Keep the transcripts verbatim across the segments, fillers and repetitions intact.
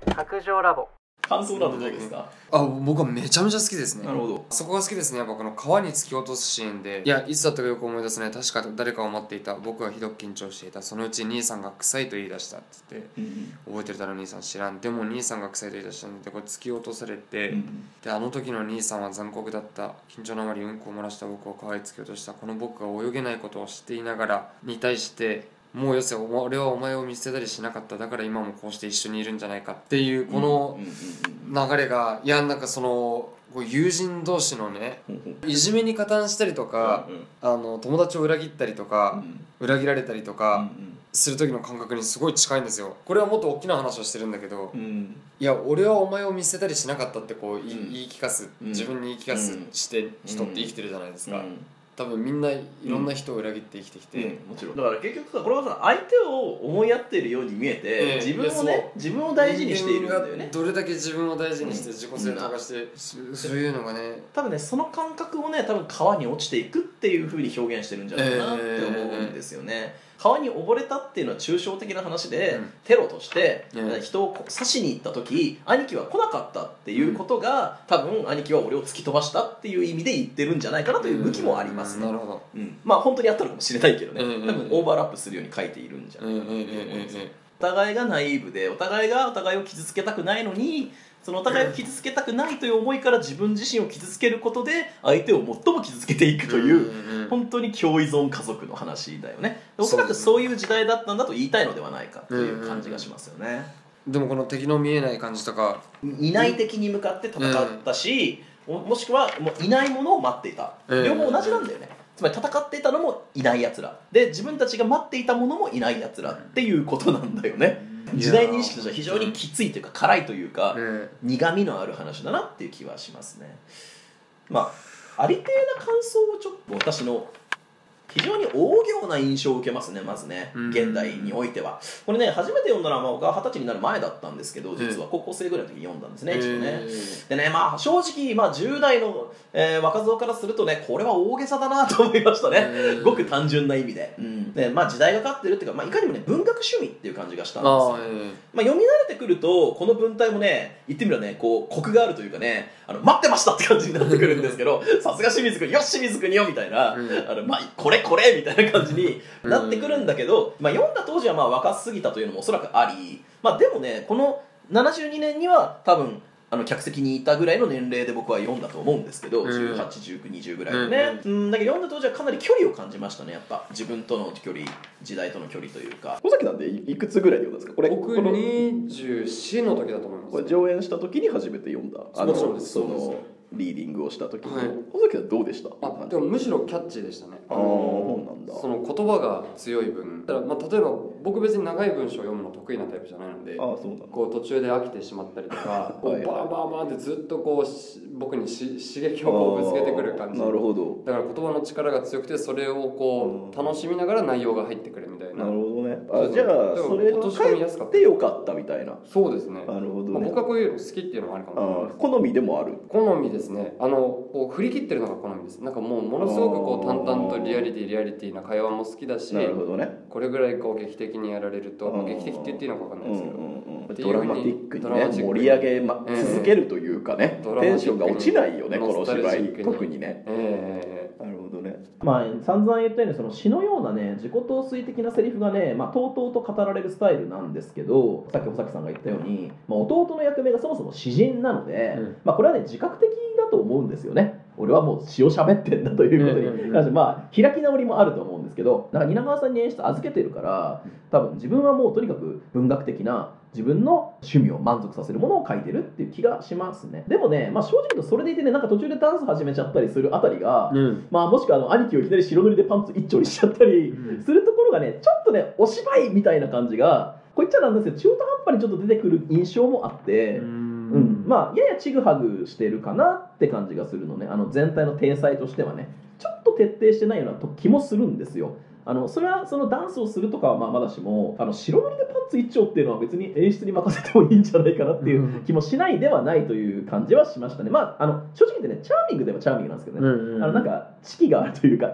白状ラボ。 感想だとどうですか？ あ、僕はめちゃめちゃ好きですね。 なるほど。 そこが好きですね。やっぱこの川に突き落とすシーンで、いやいつだったかよく思い出すね。確か誰かを待っていた。僕はひどく緊張していた。そのうち兄さんが臭いと言い出したって言って、うんうん、覚えてるだろ兄さん知らん。でも兄さんが臭いと言い出したんで、これ突き落とされて、うんうん、であの時の兄さんは残酷だった。緊張のあまりうんこを漏らした僕を川へ突き落とした。この僕が泳げないことを知っていながらに対してもうよせ、俺はお前を見捨てたりしなかった。だから今もこうして一緒にいるんじゃないかっていうこの流れが、いやなんかその友人同士のね、いじめに加担したりとか、あの友達を裏切ったりとか、裏切られたりとかする時の感覚にすごい近いんですよ。これはもっと大きな話をしてるんだけど、いや俺はお前を見捨てたりしなかったってこう言い聞かす、自分に言い聞かすして人って生きてるじゃないですか。多分みんないろんな人を裏切って生きてきて、うんうん、 もちろんだから結局さ、これはさ、相手を思いやっているように見えて、えー、自分をね自分を大事にしているんだよね。 どれだけ自分を大事にして自己正当化して、うん、そういうのがね、 多分ねその感覚をね多分川に落ちていくっていう風に表現してるんじゃないかなって思うんですよね。えーえー川に溺れたっていうのは抽象的な話で、うん、テロとして、うん、人を刺しに行った時兄貴は来なかったっていうことが、うん、多分兄貴は俺を突き飛ばしたっていう意味で言ってるんじゃないかなという向きもありますね。 なるほど、 うん、まあ本当にあったのかもしれないけどね、うん、多分オーバーラップするように書いているんじゃないかなと思います。お互いがナイーブでお互いがお互いを傷つけたくないのに、そのお互いを傷つけたくないという思いから自分自身を傷つけることで相手を最も傷つけていくという、うんうん、本当に共依存家族の話だよね。おそらくそういう時代だったんだと言いたいのではないかという感じがしますよね、うんうんうん、でもこの敵の見えない感じとか、 いない敵に向かって戦ったし、うん、もしくはもういないものを待っていた、両方同じなんだよね。つまり戦っていたのもいないやつらで、自分たちが待っていたものもいないやつらっていうことなんだよね。時代認識としては非常にきついというか辛いというか、苦みのある話だなっていう気はしますね。まあありていな感想をちょっと私の非常に大行な印象を受けますね。まずね、現代においてはこれね、初めて読んだのは僕は二十歳になる前だったんですけど、実は高校生ぐらいの時に読んだんですね、一度ね。でね、まあ正直、まあ、じゅう代の、えー、若造からするとね、これは大げさだなと思いましたね。ごく単純な意味で、うんでまあ、時代がかってるっていうか、まあ、いかにもね文学趣味っていう感じがしたんですよ。まあ、読み慣れてくるとこの文体もね、言ってみればね、こうコクがあるというかね、あの待ってましたって感じになってくるんですけどさすが清水君、よし清水君よみたいな、うん、あのまあ、これこれみたいな感じになってくるんだけど、まあ、読んだ当時はまあ若すぎたというのもおそらくあり、まあ、でもねこのななじゅうにねんには多分あの客席にいたぐらいの年齢で僕は読んだと思うんですけど、じゅうはち、じゅうきゅう、にじゅうぐらいのね、うん、うんだけど読んだ当時はかなり距離を感じましたね。やっぱ自分との距離、時代との距離というか。尾崎なんでいくつぐらいで読んだんですかこれ？ 僕にじゅうよんの時だと思います。 これ上演した時に初めて読んだ、あのそうですそのリーディングをした時に、はい、尾崎はどうでした？ あでもむしろキャッチーでしたね。 ああそうなんだ。 その言葉が強い分だから、まあ、例えば僕別に長い文章を読むの得意なタイプじゃないので、 あそうだこう途中で飽きてしまったりとかバーバーバーってずっとこう僕にし刺激をこうぶつけてくる感じ。 なるほど。 だから言葉の力が強くて、それをこう楽しみながら内容が入ってくるみたいな。 なるほどね。あじゃあそれが返ってよかったみたいな。 そうですね。 なるほどね。 まあ、僕はこういうの好きっていうのもあるかもしれない。 好みでもある。 好みですね。あのこう振り切ってるのが好みです。なんかもうものすごくこう淡々とリアリティリアリティな会話も好きだし、 なるほどね。 これぐらいこう劇的にやられると、まあ、劇的って言っていいのか分かんないですけど、うんうんうん、ドラマティックにね盛り上げ、ま、続けるというかね、えー、テンションが落ちないよねこの芝居特にね。えー、なるほどね。まあ散々言ったようにその詩のようなね自己陶酔的なセリフがね、まあ、とうとうと語られるスタイルなんですけど、さっき保崎さんが言ったように、まあ、弟の役目がそもそも詩人なので、うん、まあ、これはね自覚的だと思うんですよね。俺はもう詩を喋ってんだということに、うんうんうん、まあ開き直りもあると思うんですけど、なんか蜷川さんに演出預けてるから多分自分はもうとにかく文学的な自分の趣味を満足させるものを書いてるっていう気がしますね。でもね、まあ、正直言うとそれでいてね、なんか途中でダンス始めちゃったりするあたりが、うん、まあもしくはあの兄貴をいきなり白塗りでパンツ一丁にしちゃったりするところがね、ちょっとねお芝居みたいな感じがこう言っちゃなんですけど中途半端にちょっと出てくる印象もあって、うんうん、まあややちぐはぐしてるかなって感じがするのね。あの全体の体裁としてはねちょっと徹底してないような気もするんですよ。あのそれはそのダンスをするとかはまあまだしも、あの白塗りでパンツ一丁っていうのは別に演出に任せてもいいんじゃないかなっていう気もしないではないという感じはしましたね。まああの正直言ってねチャーミングでもチャーミングなんですけどね、うんうん、あのなんか知気があるというか茶目っ気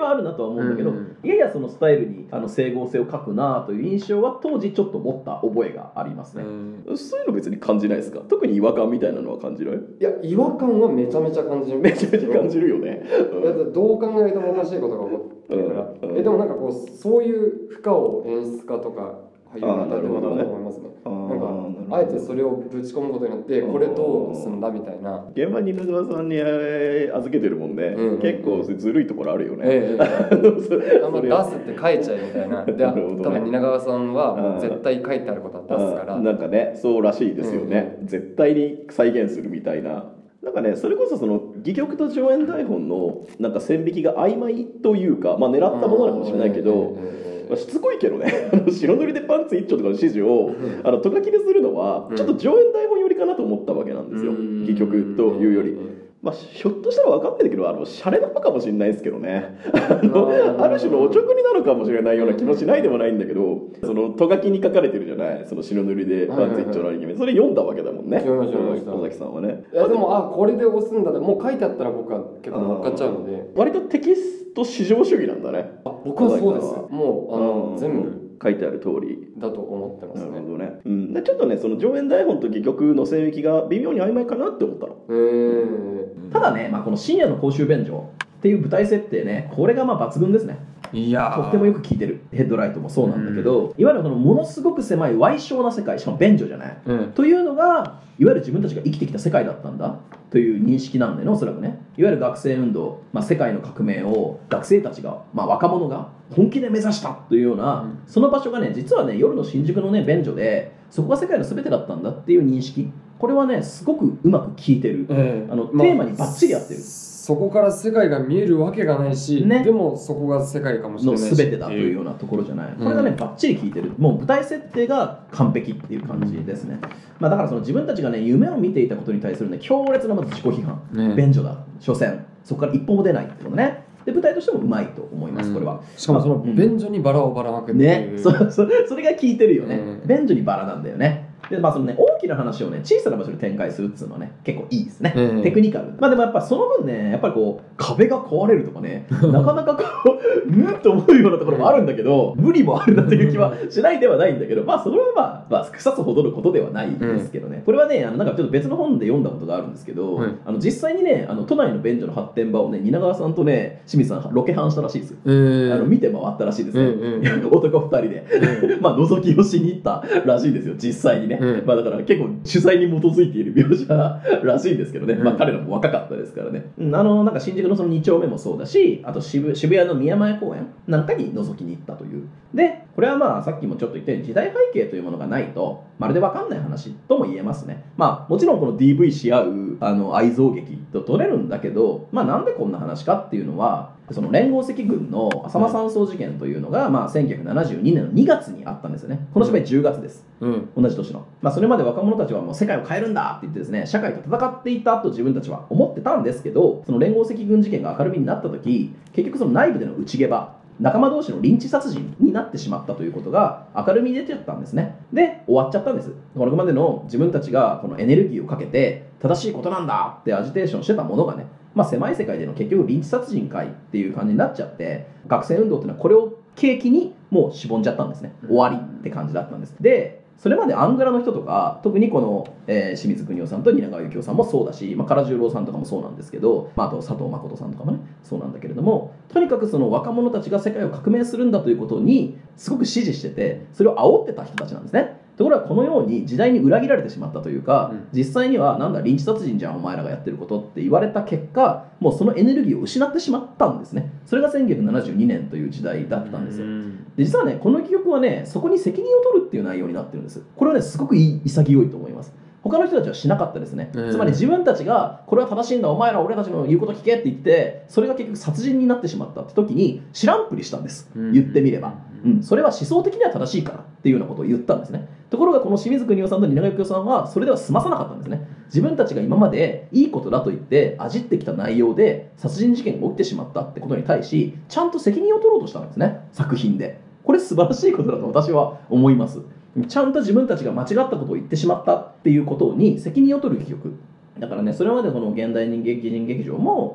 はあるなとは思うんだけど、 うん、 ややそのスタイルにあの整合性を欠くなという印象は当時ちょっと持った覚えがありますね、 うん、そういうの別に感じないですか？特に違和感みたいなのは感じない？ いや違和感はめちゃめちゃ感じる。 めちゃめちゃ感じるよね、 うん、だってどう考えてもおかしいことが起こってるから、うんうん、えでもなんかこうそういう負荷を演出家とか俳優方でもあると思いますね。なんかあえてそれをぶち込むことによってこれどうすんだみたいな。 現場に蜷川さんに預けてるもんね、うんうん、結構ずるいところあるよね、 えええ、あんま出すって書いちゃえみたいな。で、多分蜷川さんはもう絶対書いてあることは出すから、 なんかねそうらしいですよね、うん、絶対に再現するみたいな。なんかね、それこそその戯曲と上演台本のなんか線引きが曖昧というか、まあ、狙ったものなのかもしれないけど、まあ、しつこいけどねあの白塗りでパンツ一丁とかの指示をあのト書きでするのはちょっと上演台本寄りかなと思ったわけなんですよ、戯曲というより。まあ、ひょっとしたら分かってるけどあのシャレなのかもしれないですけどねあのある種のおちょくりなのかもしれないような気もしないでもないんだけど、そのト書きに書かれてるじゃない、その白塗りでパンツ一丁のアニメ、それ読んだわけだもんね、尾崎さんはね。 いやでもあこれで押すんだってもう書いてあったら僕は結構乗っかっちゃうので、 割とテキスト至上主義なんだね。 あ僕はそうです。もうあの全部書いてある通りだと思ってますね。 なるほどね、うん、でちょっとねその上演台本と戯曲の線引きが微妙に曖昧かなって思ったの。 へー。 ただね、まあ、この深夜の公衆便所っていう舞台設定ね、これがまあ抜群ですね。 いやとってもよく効いてる。ヘッドライトもそうなんだけど、うん、いわゆるこのものすごく狭い歪小な世界、しかも便所じゃない、うん、というのがいわゆる自分たちが生きてきた世界だったんだという認識なんだよね、おそらくね。いわゆる学生運動、まあ、世界の革命を学生たちが、まあ、若者が本気で目指したというような、うん、その場所がね実はね夜の新宿のね便所でそこが世界の全てだったんだっていう認識、これはねすごくうまく効いてる、えー、あのテーマにバッチリ合ってる、まあ、 そこから世界が見えるわけがないし、ね、でもそこが世界かもしれないしの全てだというようなところじゃない、これがねバッチリ効いてる、もう舞台設定が完璧っていう感じですね、まあ、だからその自分たちがね夢を見ていたことに対するね強烈なまず自己批判、ね、便所だ所詮そこから一歩も出ないってことね。で舞台としてもうまいと思います、これは。 しかもその便所にバラをばらまくっていう、 ね、そそそれが効いてるよね、うん、便所にバラなんだよね。でまあそのね、大きな話をね小さな場所で展開するっていうのはね結構いいですね、うん、テクニカル。まあでもやっぱその分ねやっぱりこう壁が壊れるとかねなかなかこううんと思うようなところもあるんだけど、無理もあるなという気はしないではないんだけど、まあそれはまあ、まあ、腐すほどのことではないですけどね、うん、これはねあのなんかちょっと別の本で読んだことがあるんですけど、うん、あの実際にねあの都内の便所の発展場をね蜷川さんとね清水さんロケハンしたらしいですよ、えー、あの見て回ったらしいですね、うんうん、男ふたりで、うん、まあ覗きをしに行ったらしいですよ実際にね、うん、まあだから結構取材に基づいている描写らしいんですけどね、うん、まあ彼らも若かったですからね、うん、あのなんか新宿のそのに丁目もそうだし、あと 渋, 渋谷の宮前公園なんかに覗きに行ったという。でこれはまあさっきもちょっと言ったように時代背景というものがないとまるで分かんない話とも言えますね。まあもちろんこの ディーブイ し合うあの愛憎劇と取れるんだけど、まあなんでこんな話かっていうのは、その連合赤軍の浅間山荘事件というのが、まあ、せんきゅうひゃくななじゅうにねんのにがつにあったんですよね。この芝居じゅうがつです、うん、同じ年の、まあ、それまで若者たちはもう世界を変えるんだって言ってですね社会と戦っていたと自分たちは思ってたんですけど、その連合赤軍事件が明るみになった時、結局その内部での内ゲバ、仲間同士のリンチ殺人になってしまったということが明るみに出てったんですね。で終わっちゃったんです。これまでの自分たちがこのエネルギーをかけて正しいことなんだってアジテーションしてたものがね、まあ、狭い世界での結局リンチ殺人会っていう感じになっちゃって、学生運動っていうのはこれを契機にもうしぼんじゃったんですね。終わりって感じだったんです。でそれまでアングラの人とか、特にこの、えー、清水邦夫さんと蜷川幸雄さんもそうだし、まあ、唐十郎さんとかもそうなんですけど、まあ、あと佐藤誠さんとかもねそうなんだけれども、とにかくその若者たちが世界を革命するんだということにすごく支持してて、それを煽ってた人たちなんですね。ところがこのように時代に裏切られてしまったというか、うん、実際にはなんだリンチ殺人じゃんお前らがやってることって言われた結果、もうそのエネルギーを失ってしまったんですね。それがせんきゅうひゃくななじゅうにねんという時代だったんですよ。で実はねこの記憶はねそこに責任を取るっていう内容になってるんです。これはねすごくいい潔いと思います。他の人たちはしなかったですね。つまり自分たちがこれは正しいんだお前ら俺たちの言うこと聞けって言って、それが結局殺人になってしまったって時に知らんぷりしたんです。言ってみれば、うん、それは思想的には正しいからっていうようなことを言ったんですね。ところがこの清水邦夫さんと蜷川幸雄さんはそれでは済まさなかったんですね。自分たちが今までいいことだと言ってあじってきた内容で殺人事件が起きてしまったってことに対しちゃんと責任を取ろうとしたんですね、作品で。これ素晴らしいことだと私は思います。ちゃんと自分たちが間違ったことを言ってしまったっていうことに責任を取る記憶だからね。それまでこの現代人劇人劇場も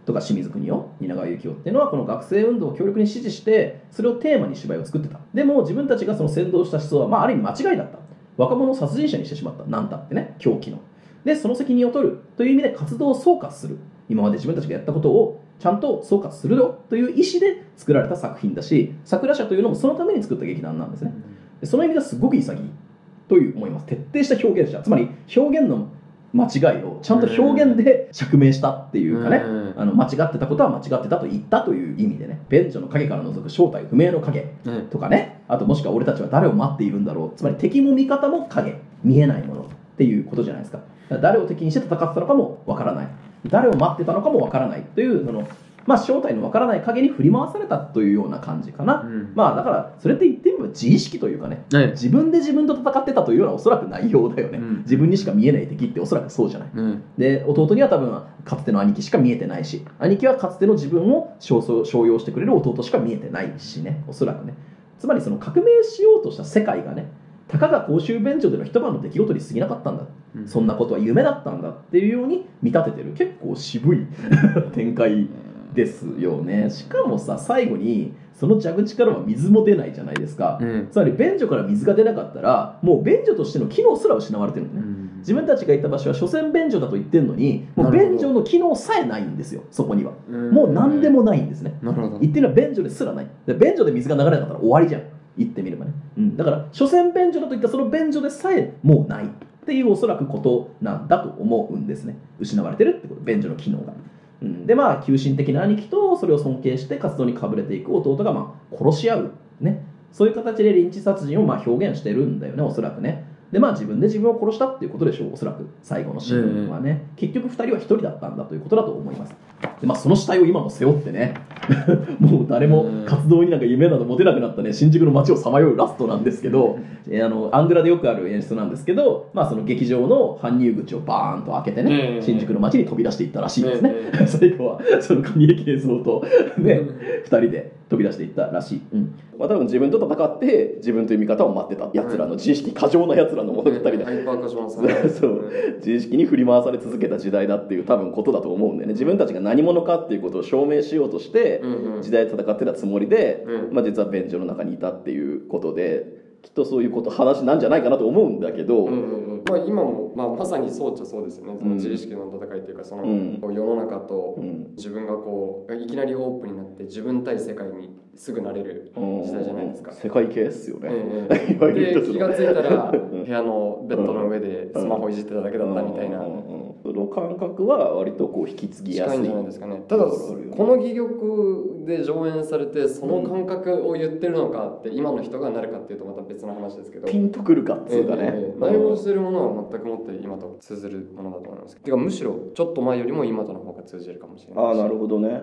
とか清水邦夫、蜷川幸雄っていうのはこの学生運動を強力に支持してそれをテーマに芝居を作ってた。でも自分たちがその先導した思想は、まあ、ある意味間違いだった。若者を殺人者にしてしまった。なんだってね、狂気の。でその責任を取るという意味で活動を総括する、今まで自分たちがやったことをちゃんと総括するよという意思で作られた作品だし、桜社というのもそのために作った劇団なんですね。でその意味ではすごく潔いという思います。徹底した表現者、つまり表現の間違いをちゃんと表現で釈明したっていうかね、あの間違ってたことは間違ってたと言ったという意味でね、便所の影から覗く正体不明の影とかね、あともしくは俺たちは誰を待っているんだろう、つまり敵も味方も影、見えないものっていうことじゃないですか。誰を敵にして戦ってたのかもわからない、誰を待ってたのかもわからないというその、まあ、正体のわからない影に振り回されたというような感じかな、うん、まあだからそれって言ってみれば自意識というかね、はい、自分で自分と戦ってたというようなおそらく内容だよね、うん、自分にしか見えない敵っておそらくそうじゃない、うん、で弟には多分かつての兄貴しか見えてないし、兄貴はかつての自分を商用してくれる弟しか見えてないしね、おそらくね。つまりその革命しようとした世界がね、たかが公衆便所での一晩の出来事に過ぎなかったんだ、うん、そんなことは夢だったんだっていうように見立ててる、結構渋い展開ですよね。しかもさ、最後にその蛇口からは水も出ないじゃないですか、うん、つまり便所から水が出なかったらもう便所としての機能すら失われてるのね、うん、自分たちがいた場所は所詮便所だと言ってるのに、もう便所の機能さえないんですよ、そこには、うん、もう何でもないんですね。なるほど。言ってみれば便所ですらない。で便所で水が流れなかったら終わりじゃん、言ってみればね、うん、だから所詮便所だといったその便所でさえもうないっていうおそらくことなんだと思うんですね。失われてるってこと、便所の機能が、うん、でまあ急進的な兄貴とそれを尊敬して活動にかぶれていく弟がまあ殺し合うね、そういう形でリンチ殺人をまあ表現してるんだよね、おそらくね。でまあ自分で自分を殺したっていうことでしょう、おそらく最後のシーンはね、うん、結局ふたりはひとりだったんだということだと思います。で、まあ、その死体を今も背負ってねもう誰も活動になんか夢など持てなくなったね新宿の街をさまようラストなんですけど、えー、あのアングラでよくある演出なんですけど、まあ、その劇場の搬入口をバーンと開けてね、新宿の街に飛び出していったらしいですね、最後はその神木慶三とねふたりで飛び出していったらしい、うんまあ、多分自分と戦って自分という味方を待ってたやつらの自意識過剰なやつらの物語で、そう自意識に振り回され続けた時代だっていう多分ことだと思うんでね、自分たちが何者かっていうことを証明しようとして時代で戦ってたつもりで、まあ、実は便所の中にいたっていうことで、きっとそういうこと話なんじゃないかなと思うんだけど、うんうんうんまあ、今も、まあ、まさにそうっちゃそうですよね。その自意識の戦いっていうか、その、うん、世の中と自分がこういきなりオープンになって自分対世界にすぐなれる時代じゃないですか。世界系ですよね、えー、で気がついたら部屋のベッドの上でスマホいじってただけだったみたいな、その感覚は割とこう引き継ぎやすい近いんじゃないですかね。ただこの戯曲で上演されてその感覚を言ってるのかって今の人がなるかっていうとまた別の話ですけど、ピンとくるかっていうかね、えー、内容してるものは全くもって今と通ずるものだと思います。てかむしろちょっと前よりも今との方が通じるかもしれない。ああなるほどね、はい、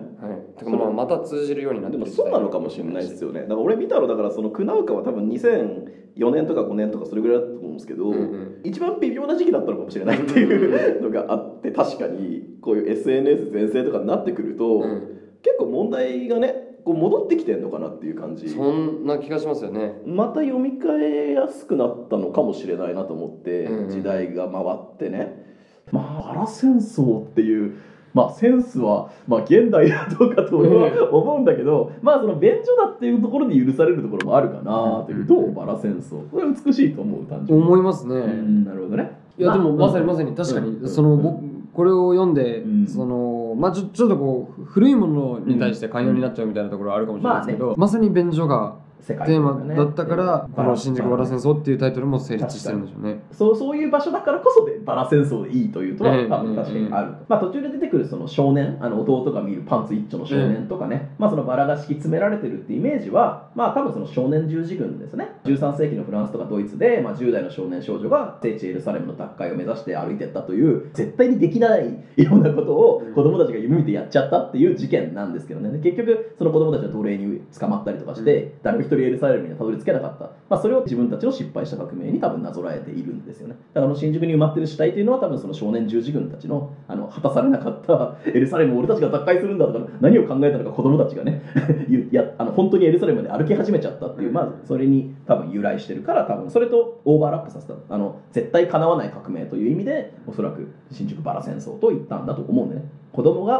てかまあまた通じるようになってる。でもそうなのかもしれないですよね。だから俺見たのだからそのクナウカは多分にせんよねんとかごねんとかそれぐらいだと思うんですけど、うんうん、一番微妙な時期だったのかもしれないっていうのがあって、確かにこういう エスエヌエス 全盛とかになってくると、うん、結構問題がねこう戻ってきてんのかなっていう感じ、そんな気がしますよね。また読み替えやすくなったのかもしれないなと思って、うんうん、時代が回ってね、まあアラ戦争っていうまあセンスはまあ現代だどうかと思うんだけど、まあその便所だっていうところに許されるところもあるかなというと、バラ戦争これは美しいと思う単純に思いますね、うん、なるほどね。いやでもまさにまさに確かにその僕これを読んで、うん、そのまあちょ、ちょっとこう古いものに対して寛容になっちゃうみたいなところはあるかもしれないですけど、うんまあね、まさに便所がテーマだったから、この新宿バラ戦争っていうタイトルも成立してるんでしょうね。そう、そういう場所だからこそでバラ戦争でいいというとは多分確かにある、えー、まあ、途中で出てくるその少年、あの弟が見るパンツ一丁の少年とかね、えー、まあ、そのバラが敷き詰められてるってイメージはまあ多分その少年十字軍ですね。じゅうさんせいきのフランスとかドイツで、まあ、じゅう代の少年少女が聖地エルサレムの奪回を目指して歩いていったという絶対にできないようなことを子供たちが夢見てやっちゃったっていう事件なんですけどね。結局その子供たちは奴隷に捕まったりとかして誰も一人エルサレムにはたどり着けなかった、まあ、それを自分たちの失敗した革命に多分なぞらえているんですよね。だからあの新宿に埋まってる死体というのは多分その少年十字軍たちのあの果たされなかったエルサレムを俺たちが奪回するんだとか何を考えたのか子供たちがねいやあの本当にエルサレムまで歩き始めちゃったっていう、まずそれに多分由来してるから、多分それとオーバーラップさせた、あの絶対叶わない革命という意味でおそらく新宿バラ戦争と言ったんだと思うんでね。子供が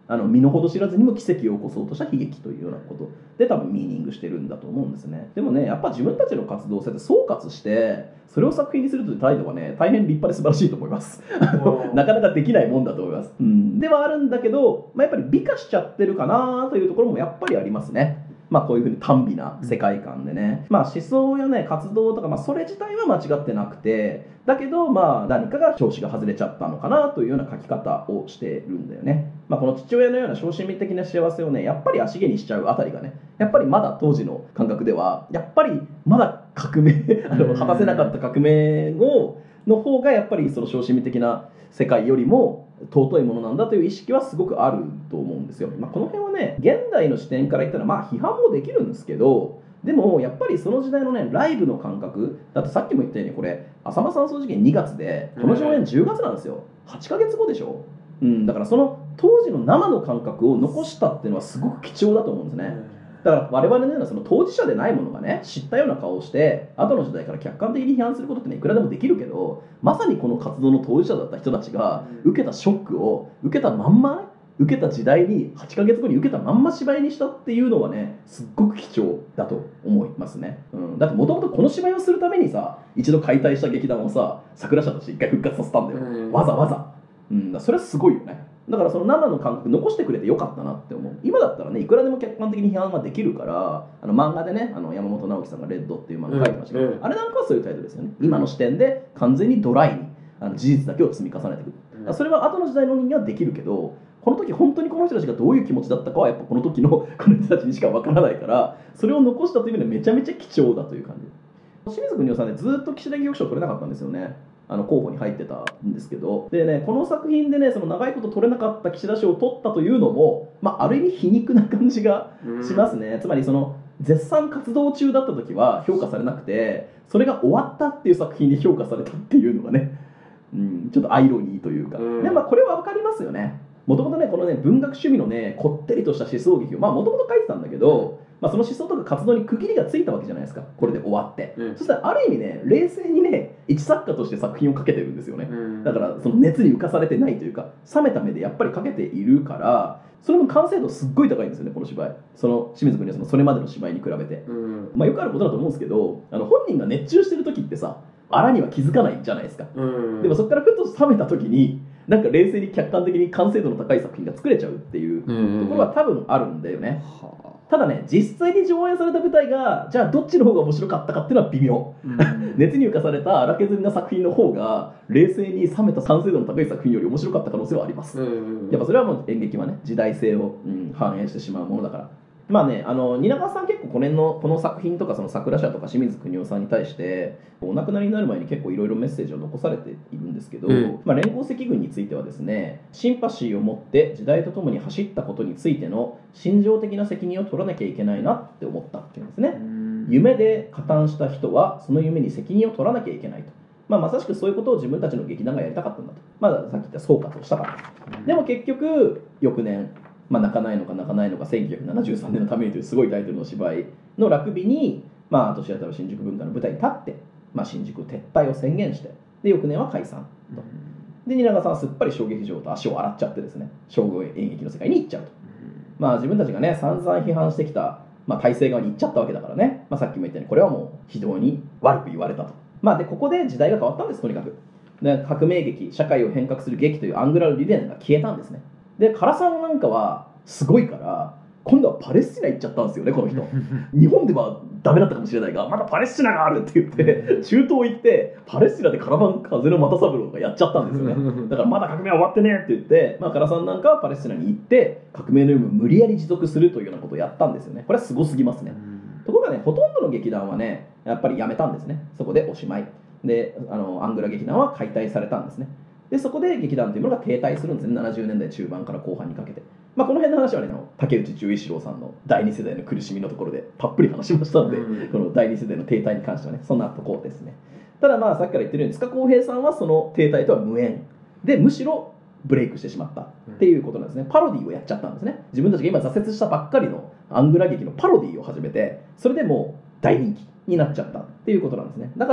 あの身の程知らずにも奇跡を起こそうとした悲劇というようなことで多分ミーニングしてるんだと思うんですね。でもねやっぱ自分たちの活動をそうやって総括してそれを作品にするという態度はね大変立派で素晴らしいと思いますあのなかなかできないもんだと思います、うん、ではあるんだけど、まあ、やっぱり美化しちゃってるかなというところもやっぱりありますね。まあこういうふうに短美な世界観でね、まあ思想やね活動とか、まあ、それ自体は間違ってなくてだけどまあ何かが調子が外れちゃったのかなというような書き方をしてるんだよね。まあこの父親のような小心的な幸せをねやっぱり足毛にしちゃうあたりがねやっぱりまだ当時の感覚ではやっぱりまだ革命あの果たせなかった革命をの方がやっぱりその小心的な世界よりも尊いものなんだという意識はすごくあると思うんですよ。まあ、この辺はね現代の視点から言ったらまあ批判もできるんですけどでもやっぱりその時代のねライブの感覚だとさっきも言ったようにこれ浅間山荘事件にがつでこの上演じゅうがつなんですよ。はちかげつごでしょ、うん、だからその当時の生の感覚を残したっていうのはすごく貴重だと思うんですね。だから我々のようなその当事者でないものがね知ったような顔をして後の時代から客観的に批判することってねいくらでもできるけどまさにこの活動の当事者だった人たちが受けたショックを受けたまんまね受けた時代にはちかげつごに受けたまんま芝居にしたっていうのはねすっごく貴重だと思いますね、うん、だってもともとこの芝居をするためにさ一度解体した劇団をさ桜社として一回復活させたんだよ、うん、わざわざ、うん、だそれはすごいよね。だからその生の感覚残してくれてよかったなって思う。今だったらねいくらでも客観的に批判はできるからあの漫画でねあの山本直樹さんが「レッド」っていう漫画書いてましたけど、うんうん、あれなんかはそういうタイトルですよね。今の視点で完全にドライにあの事実だけを積み重ねていく、うん、それは後の時代の人間はできるけどこの時本当にこの人たちがどういう気持ちだったかはやっぱこの時のこの人たちにしかわからないからそれを残したという意味ではめちゃめちゃ貴重だという感じ。清水邦夫さんねずっと岸田劇曲賞取れなかったんですよね。あの候補に入ってたんですけどでねこの作品でねその長いこと取れなかった岸田賞を取ったというのも、まあ、ある意味皮肉な感じがしますね、うん、つまりその絶賛活動中だった時は評価されなくてそれが終わったっていう作品で評価されたっていうのがね、うん、ちょっとアイロニーというか、うん、でまあこれは分かりますよね。もともとねこのね文学趣味のねこってりとした思想劇をまあもともと書いてたんだけど、まあ、その思想とか活動に区切りがついたわけじゃないですかこれで終わって、うん、そしたらある意味ね冷静にね一作家として作品をかけてるんですよね、うん、だからその熱に浮かされてないというか冷めた目でやっぱりかけているからそれの完成度すっごい高いんですよねこの芝居。その清水君にはそのそれまでの芝居に比べて、うん、まあよくあることだと思うんですけどあの本人が熱中してる時ってさあらには気づかないじゃないですか、うん、でもそこからふっと冷めた時になんか冷静に客観的に完成度の高い作品が作れちゃうっていうところは多分あるんだよね、うんうん、ただね実際に上演された舞台がじゃあどっちの方が面白かったかっていうのは微妙、うん、熱に浮かされた荒削りな作品の方が冷静に冷めた完成度の高い作品より面白かった可能性はあります、うんうん、やっぱそれはもう演劇はね時代性を、うん、反映してしまうものだから。まあね、あの蜷川さん結構これのこの作品とかその桜社とか清水邦夫さんに対してお亡くなりになる前に結構いろいろメッセージを残されているんですけど、うん、まあ、連合赤軍についてはですねシンパシーを持って時代とともに走ったことについての心情的な責任を取らなきゃいけないなって思ったっていうんですね、うん、夢で加担した人はその夢に責任を取らなきゃいけないと、まあ、まさしくそういうことを自分たちの劇団がやりたかったんだと、まあ、さっき言った総括をしたから、うん、でも結局翌年まあ、泣かないのか泣かないのかせんきゅうひゃくななじゅうさんねんのためにというすごいタイトルの芝居の落日に、まあ、年当たる新宿文化の舞台に立って、まあ、新宿撤退を宣言してで翌年は解散と。で蜷川さんはすっぱり小劇場と足を洗っちゃってですね商業演劇の世界に行っちゃうと、まあ、自分たちがね散々批判してきた、まあ、体制側に行っちゃったわけだからね、まあ、さっきも言ったようにこれはもう非常に悪く言われたと、まあ、でここで時代が変わったんですとにかく。で革命劇社会を変革する劇というアングラの理念が消えたんですね。で唐さんなんかはすごいから今度はパレスチナ行っちゃったんですよねこの人日本ではダメだったかもしれないがまだパレスチナがあるって言って中東行ってパレスチナでカラバン風の又三郎がやっちゃったんですよね。だからまだ革命は終わってねって言って、まあ、唐さんなんかはパレスチナに行って革命の夢を無理やり持続するというようなことをやったんですよね。これはすごすぎますね。ところがねほとんどの劇団はねやっぱりやめたんですね。そこでおしまいであのアングラ劇団は解体されたんですね。でそこで劇団というものが停滞するんですね。ななじゅうねんだい中盤から後半にかけて、まあ、この辺の話はね竹内十一郎さんのだいに世代の苦しみのところでたっぷり話しましたので、うん、このだいに世代の停滞に関してはねそんなところですね。ただまあさっきから言ってるように塚公平さんはその停滞とは無縁でむしろブレイクしてしまったっていうことなんですね。パロディをやっちゃったんですね。自分たちが今挫折したばっかりのアングラ劇のパロディを始めてそれでもう大人気になっちゃったっていうことなんですね。だから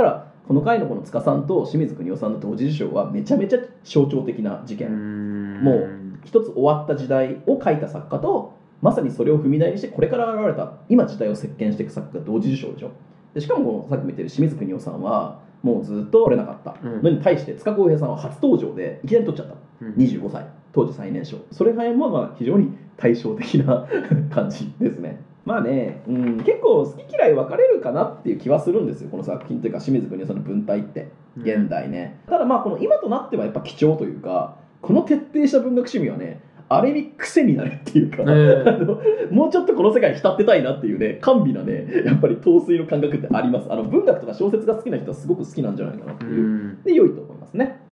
この回のこの塚さんと清水邦夫さんの同時受賞はめちゃめちゃ象徴的な事件。もう一つ終わった時代を書いた作家と、まさにそれを踏み台にしてこれから現れた今時代を席巻していく作家が同時受賞でしょ。でしかもさっきも言ってる清水邦夫さんはもうずっと取れなかったのに対して、塚公平さんは初登場でいきなり取っちゃった、うん、にじゅうごさい、当時最年少。それがまあ非常に対照的な感じですね。まあね、うん、結構好き嫌い分かれるかなっていう気はするんですよ、この作品というか清水邦夫さんの文体って現代ね、うん、ただまあこの今となってはやっぱ貴重というか、この徹底した文学趣味はねある意味癖になるっていうか、えー、あのもうちょっとこの世界に浸ってたいなっていうね、甘美なねやっぱり陶酔の感覚ってあります。あの文学とか小説が好きな人はすごく好きなんじゃないかなっていう、うん、で良いと思いますね。